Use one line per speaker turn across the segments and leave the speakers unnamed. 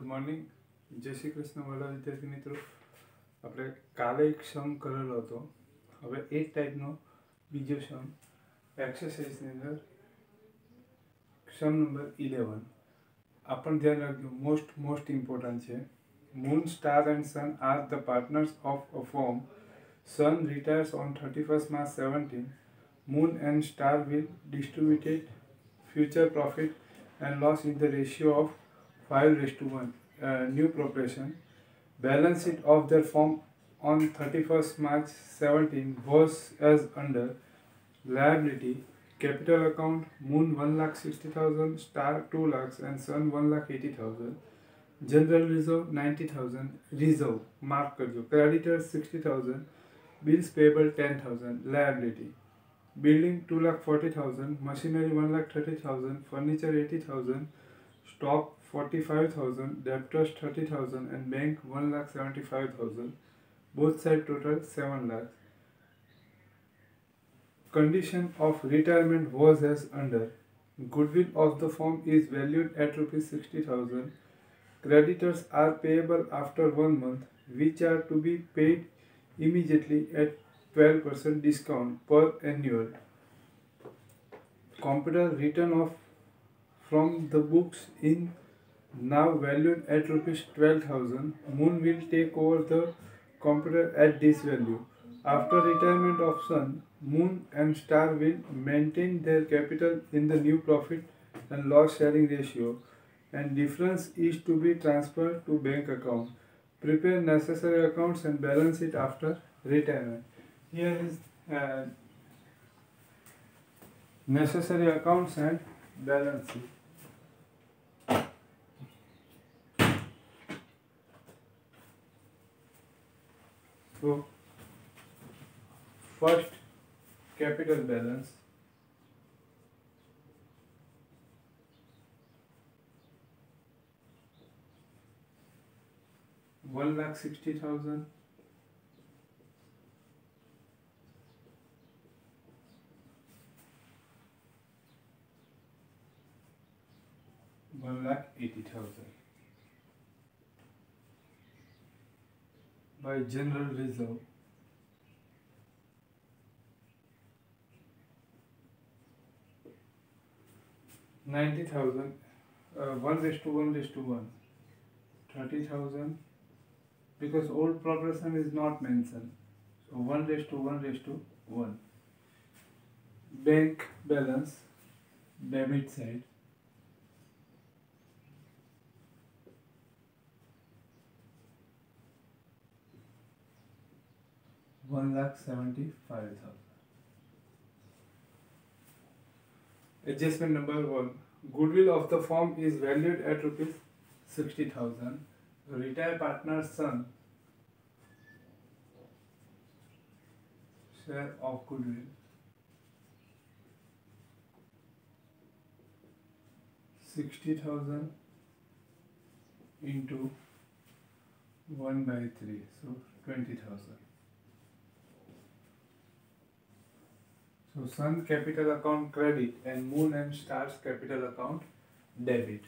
Morning, જય શ્રી કૃષ્ણ વાલા વિદ્યાર્થી મિત્રો. આપણે કાલે એક સમ કરેલો હતો. હવે એ જ ટાઈપનો બીજો સમ એક્સરસાઇઝની અંદર સમ નંબર 11. આ પણ ધ્યાન રાખજો, મોસ્ટ ઇમ્પોર્ટન્ટ છે. Moon, star and sun are the partners of a firm. Sun retires on 31st March 17. Moon and star will distribute future profit and loss in the ratio of 5:1. New proportion. Balance sheet of their firm on 31st March 17 was as under. Liability. Capital account. Moon 1,60,000, star 2 lakhs and sun 1,80,000. General reserve 90,000. Reserve mark करजो. Creditors 60,000. Bills payable 10,000. Liability. Building 2,40,000. Machinery 1,30,000. Furniture 80,000. Stock 45,000. Debtors 30,000 and bank 1,75,000. Both side total 7 lakhs. Condition of retirement was as under. Goodwill of the firm is valued at rupees 60,000. Creditors are payable after 1 month, which are to be paid immediately at 12% discount per annual. Computer written off from the books in now valued at rupees 12,000. Moon will take over the computer at this value. After retirement of Sun, Moon and Star will maintain their capital in the new profit and loss sharing ratio, and difference is to be transferred to bank account. Prepare necessary accounts and balance it after retirement. Here is necessary accounts and balance sheet. So, first capital balance. $1,60,000. $1,80,000 by general reserve. $90,000, 1:1:1, 30,000, because old proportion is not mentioned, so 1:1:1. Bank balance, debit side, $1,75,000. Adjustment number 1. Goodwill of the firm is valued at rupees 60,000. Retired partner's son share of goodwill 60,000 into 1/3, so 20,000. So Sun capital account credit and Moon and Star's capital account debit.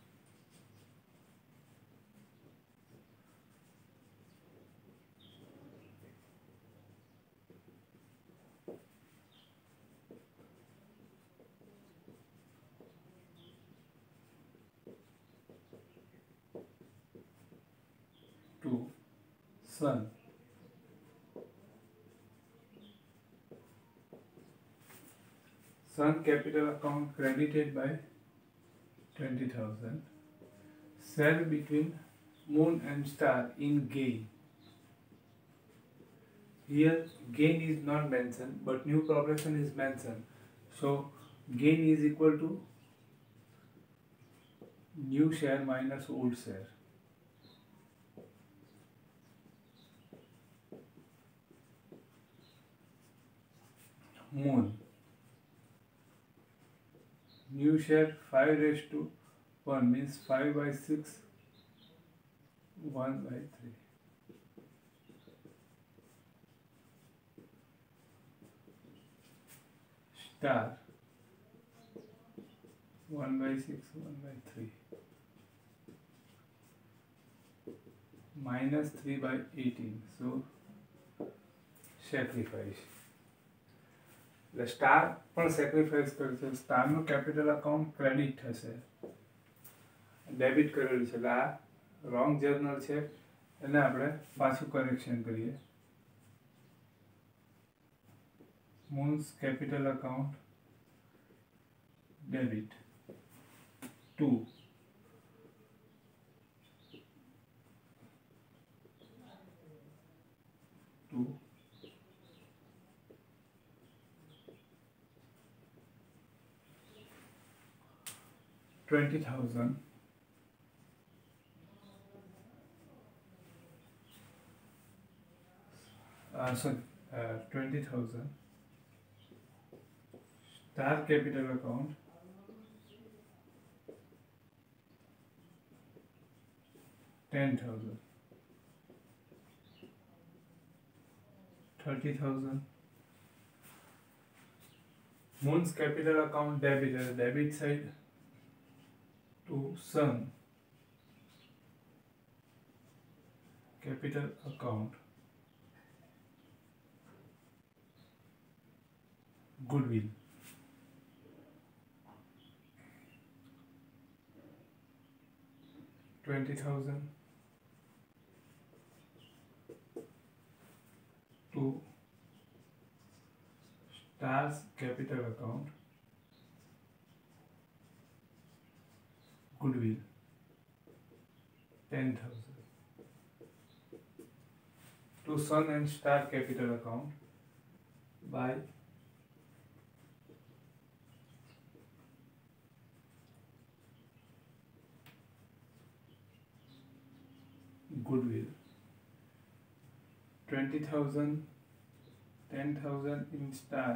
To Sun. Sun capital account credited by 20,000. Sell between Moon and Star in gain. Here gain is not mentioned, but new proportion is mentioned. So gain is equal to new share minus old share. Moon. New share 5:1 means 5/6, 1/3. Star 1/6, 1/3. -3/18. So sacrifice એટલે star પણ sacrifice કરશે. સ્ટારનું capital account credit થશે, debit કરેલું છે એટલે આ wrong journal છે, એને આપણે પાછું કરેક્શન કરીએ. Moon's capital account debit 2 20,000 20,000 star capital account 10,000 30,000 moon's capital account debit है, debit side to Sun capital account goodwill 20,000 to Stars capital account goodwill 10,000 to Sun and Star capital account by goodwill 20,000 10,000 in Star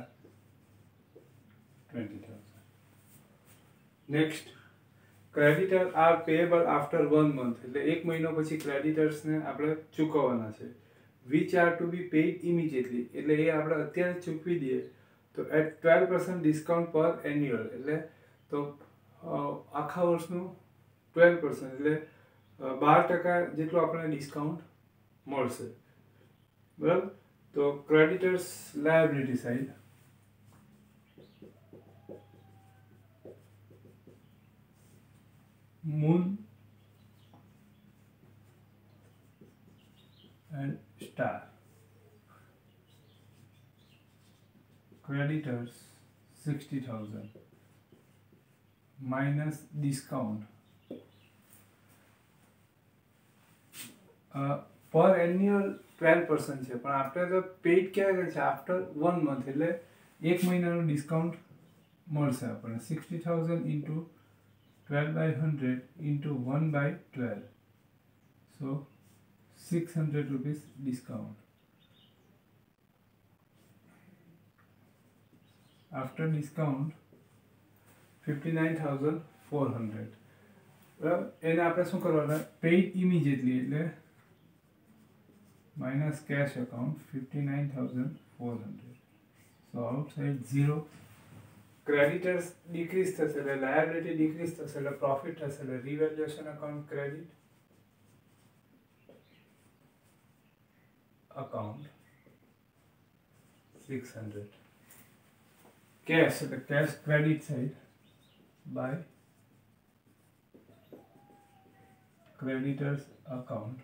20,000. Next, creditor are payable after 1 month, એટલે 1 મહિનો પછી ક્રેડિટર્સને આપણે ચૂકવવાના છે. Which are to be paid immediately, એટલે એ આપણે અત્યારે ચૂકવી દઈએ તો એટ 12% ડિસ્કાઉન્ટ પર એન્યુઅલ, એટલે તો આખા વર્ષનું 12%, એટલે 12% જેટલું આપણને ડિસ્કાઉન્ટ મળશે. બરાબર. તો creditors liability side Moon and Star creditors 60,000 minus discount per annual 12% છે, પણ આપણે તો પેઇડ ક્યારે છે આફ્ટર 1 month, એટલે 1 મહિનાનું ડિસ્કાઉન્ટ મળશે આપણને. 60,000 into 12/100 into 1/12, so 600 rupees discount. After discount 59,400. બરાબર. એને આપણે શું કરવાના, પેઇડ ઇમિડિયેટલી એટલે minus cash account 59,400, so outside 0. Creditors decrease થશે એટલે લાયબિલિટી ડિક્રીઝ થશે એટલે પ્રોફિટ થશે, એટલે revaluation account credit account 600. Cash એટલે cash credit side by creditors account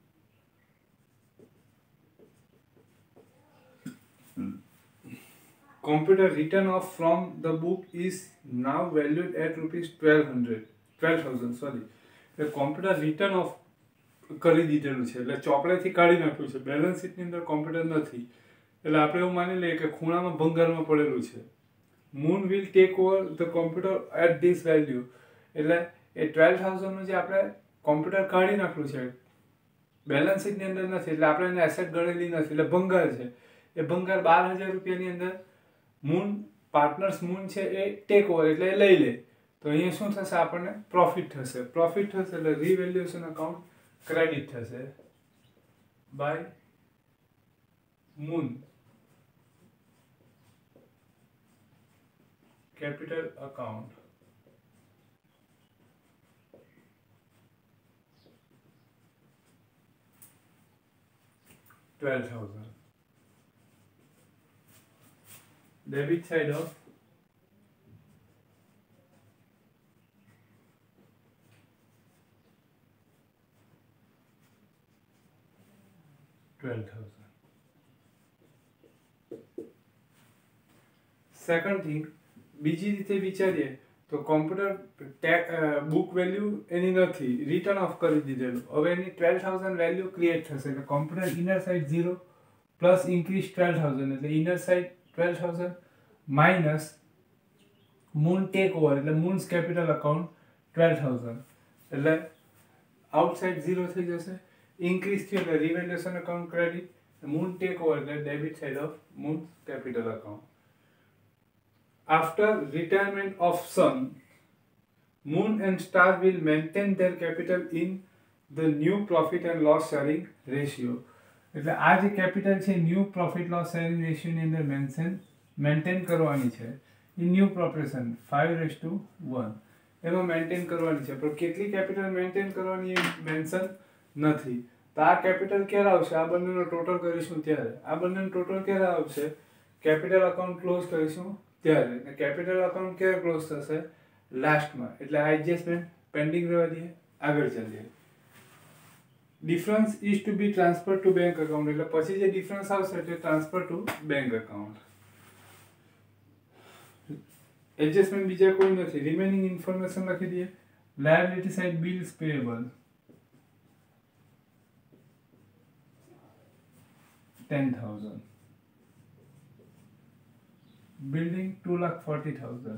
computer written off from the book is now valued at rupees 12,000, sorry. એટલે computer written off કરી દીધેલું છે, એટલે ચોપડેથી કાઢી નાખ્યું છે, બેલેન્સ શીટની અંદર કોમ્પ્યુટર નથી, એટલે આપણે એવું માની લઈએ કે ખૂણામાં ભંગારમાં પડેલું છે. Moon will take over the computer at this value, એટલે એ 12,000નું જે આપણે કોમ્પ્યુટર કાઢી નાખ્યું છે, બેલેન્સ શીટની અંદર નથી, એટલે આપણે એને એસેટ ગણેલી નથી, એટલે ભંગાર છે. એ ભંગાર 12,000 રૂપિયાની અંદર મૂન પાર્ટનર્સ મૂન છે એ ટેક ઓવર એટલે એ લઈ લે, તો અહીંયા શું થશે, આપણને પ્રોફિટ થશે. પ્રોફિટ થશે એટલે રિવેલ્યુએશન અકાઉન્ટ ક્રેડિટ થશે by Moon capital account 12,000. Debit side of 12,000. Second thing, બીજી રીતે વિચારીએ તો કોમ્પ્યુટર બુક વેલ્યુ એની નથી, રિટર્ન ઓફ કરી દીધેલું. હવે એની 12,000 વેલ્યુ ક્રિએટ થશે એટલે computer inner side 0 plus increase 12,000 એટલે inner side 12,000 minus Moon take over એટલે મૂન્સ કેપિટલ અકાઉન્ટ 12,000 એટલે આઉટસાઇડ 0 થઈ જશે. ઇન્ક્રીઝ થયું એટલે revaluation account credit, Moon take over એટલે debit side of Moon capital account. After retirement of Sun, Moon and Star will maintain their capital in the new profit and loss sharing ratio. એટલે આ જે capital છે new profit loss sharing રેશિયોની અંદર maintain કરવાની છે. એ new proportion 5:1 એમાં maintain કરવાની છે, પણ કેટલી કેપિટલ મેન્ટેન કરવાની એ મેન્શન નથી. તો આ કેપિટલ ક્યારે આવશે? આ બંનેનો ટોટલ કરીશું ત્યારે. આ બંનેનો ટોટલ ક્યારે આવશે? કેપિટલ અકાઉન્ટ ક્લોઝ કરીશું ત્યારે. કેપિટલ અકાઉન્ટ ક્યારે ક્લોઝ થશે? લાસ્ટમાં. એટલે આ એડજસ્ટમેન્ટ પેન્ડિંગ રહેવા દઈએ, આગળ ચાલીએ. Difference is to be transfer to bank account એટલે પછી જે ડિફરન્સ આવશે તે transfer to bank account. Adjustment બીજા કોઈ નથી. રિમેનિંગ ઇન્ફોર્મેશન લખી દઈએ. Liability side bills payable 10,000. Building 2,40,000.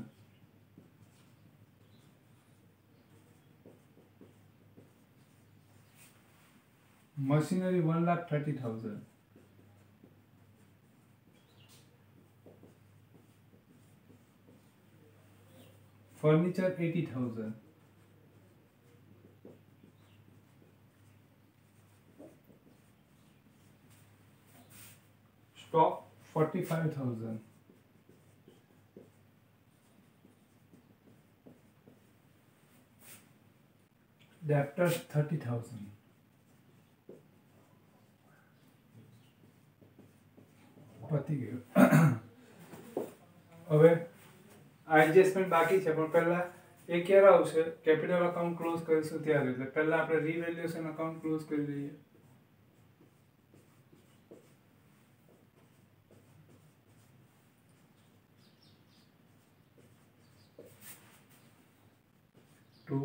Machinery 1,30,000. Furniture 80,000. Stock 45,000. Debtors 30,000. પતી ગયું. હવે આ એડજસ્ટમેન્ટ બાકી છે, પણ પહેલા એ ક્યારે આવશે? કેપિટલ અકાઉન્ટ ક્લોઝ કરીશું ત્યારે. એટલે પહેલા આપણે રીવેલ્યુએશન અકાઉન્ટ ક્લોઝ કરી દઈએ. To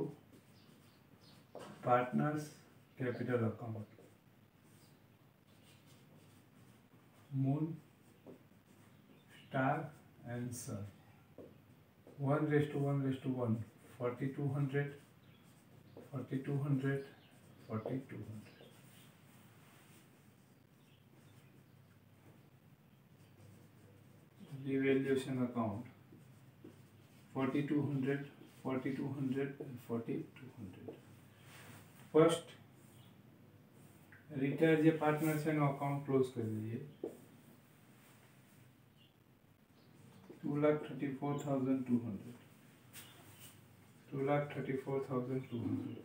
partners capital account, Moon, Star and Sun. 1:1:1 4,200 4,200 4,200. Revaluation account 4,200 4,200 and 4,200. First retire જે પાર્ટનર છે એનો અકાઉન્ટ ક્લોઝ કરી દઈએ. 2,34,200 2,34,200.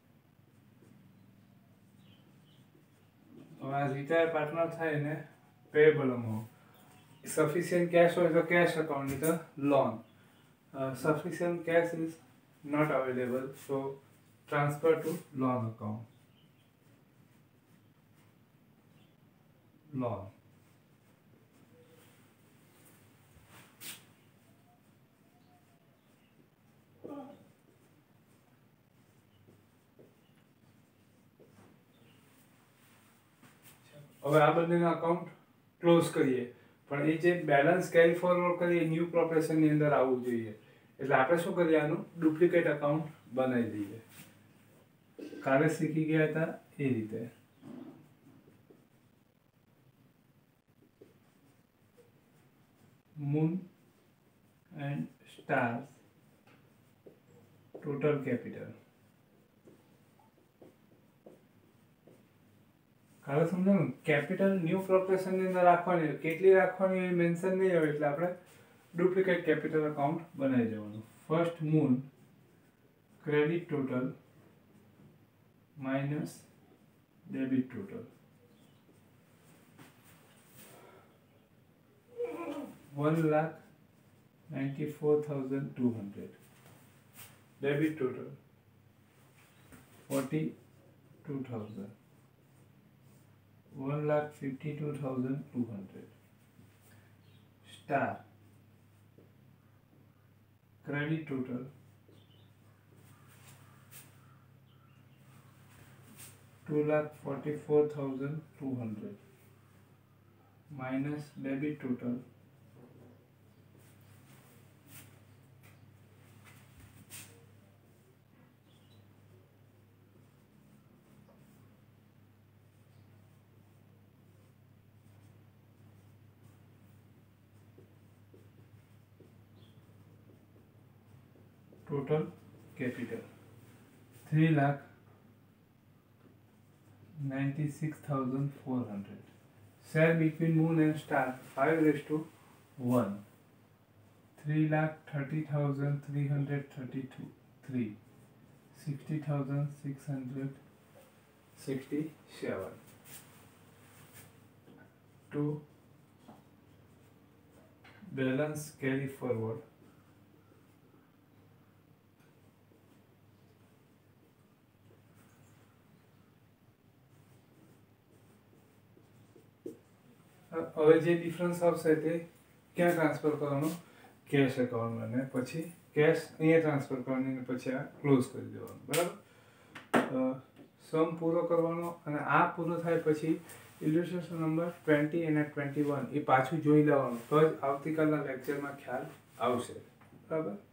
હવે આ રિટાયર પાર્ટનર થાય ને પેયેબલ અમાઉન્ટ. સફિશિયન્ટ કેશ હોય તો કેશ અકાઉન્ટ, નહીં તો loan. Sufficient cash is not available, so transfer to loan account. Loan. હવે આ બંનેના અકાઉન્ટ ક્લોઝ કરીએ, પણ એ જે બેલેન્સ કેરી ફોરવર્ડ કરીએ ન્યૂ પ્રોપોર્શનની અંદર આવવું જોઈએ. એટલે આપણે શું કરીએ? આનું ડુપ્લિકેટ અકાઉન્ટ બનાવી દઈએ. કાલે શીખી ગયા હતા એ રીતે. Moon and Stars total capital. કાલે સમજાયું, કેપિટલ ન્યૂ પ્રોપોર્શનની અંદર રાખવાની, કેટલી રાખવાની એ મેન્શન નહીં હોય એટલે આપણે ડુપ્લિકેટ કેપિટલ અકાઉન્ટ બનાવી દેવાનું. First Moon credit total minus debit total. 1,94,200. Debit total 42,000. 1,52,200. Star. Credit total 2,44,200. Minus debit total 3,96,400. Share between Moon and Star 5:1. 3,30,332. 60,667. 2. Balance carry forward. હવે જે ડિફરન્સ આવશે તે ક્યાં ટ્રાન્સફર કરવાનો? કેશ એકાઉન્ટમાં, ને પછી કેશ અહીંયા ટ્રાન્સફર કરવાની ને પછી આ ક્લોઝ કરી દેવાનું. બરાબર? સમ પૂરો કરવાનો અને આ પૂરો થાય પછી ઇલ્યુસ્ટ્રેશન નંબર 20 અને 21 એ પાછું જોઈ લેવાનું તો જ આવતીકાલના લેક્ચરમાં ખ્યાલ આવશે. બરાબર?